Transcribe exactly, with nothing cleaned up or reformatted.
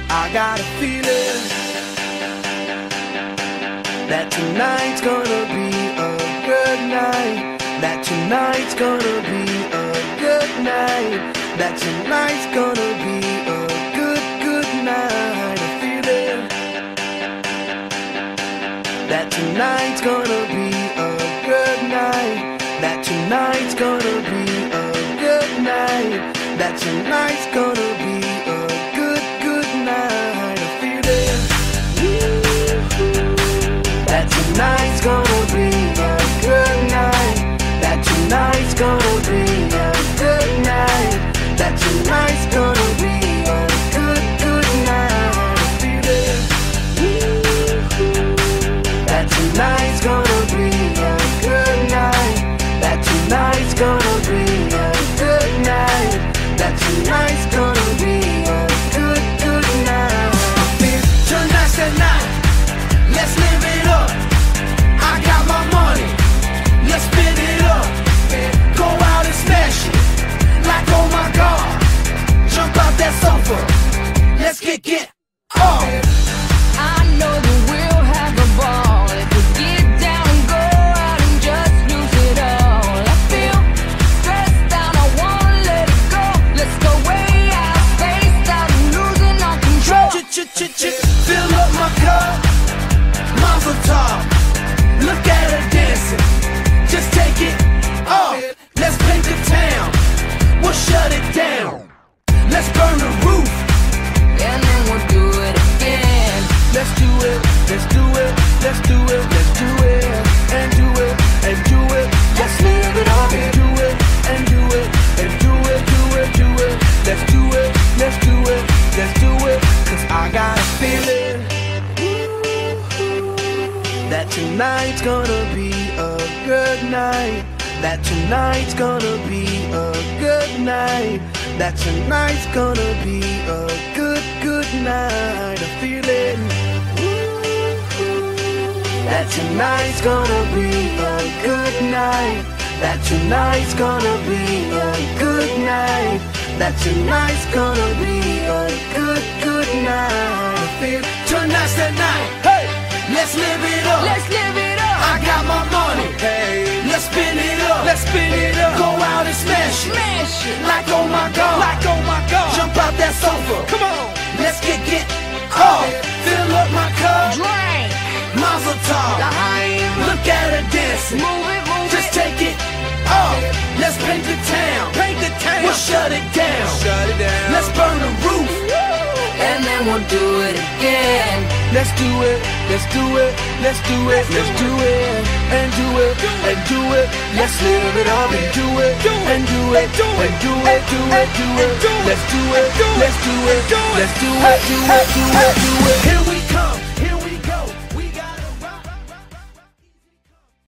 I got a feeling that tonight's gonna be a good night. That tonight's gonna be a good night. That tonight's gonna be a good, good night. A feeling that tonight's gonna be a good night. That tonight's gonna be a good night. That tonight's gonna be a good, good night. A feeling that tonight's gonna be a good night. That tonight's gonna be a good night. That tonight's gonna be a good, good night. A feeling that tonight's gonna be a good night. That tonight's gonna be a good night. That tonight's gonna be a good, good night. Tonight's the night. Let's live it up. I got my money. Let's spin it up. Go out and smash it. Like oh my God. Jump out that sofa. Let's get get off. I know that we'll have a ball if we get down and go out and just lose it all. I feel stressed out, I wanna let it go. Let's go way out, spaced out and losing our control. Ch-ch-ch-ch, fill up my cup. Mazel tov. Look at her dancing. Just take it off. Let's paint the town. We'll shut it down. Let's burn the roof. And then we'll do it again. Let's do it, let's do it, let's do it, let's do it, and do it, and do it. Let's live it up and do it, and do it, and do it, do it, do it. Let's do it, let's do it, let's do it. Cause I got a feeling that tonight's gonna be a good night. That tonight's gonna be a good night. That tonight's gonna be a good, good night. A feeling that tonight's gonna be a good night. That tonight's gonna be a good night. That tonight's gonna be a good, good night. I feel tonight's the night. Hey, let's live it up. Let's live it up. I got my money. Hey, let's spin it up. Let's spin it up. Go out and smash it. Smash it. Like oh my God. Like oh my God. Jump out that sofa. Come on. Let's get get off. Fill up my cup. Drink. Mazel tov. L'chaim. Look at her dancing. Move it, move Just it. take it off. Let's paint the town. Paint the town. We'll shut it down. Shut it down. Let's burn the roof. And then we'll do it again. Let's do it, let's do it, let's do it, let's do it, and do it, and do it. Let's live it up and do it, and do it, and do it, do it, do it. Let's do it, let's do it, let's do it, do it, do it, do it, do it. Here we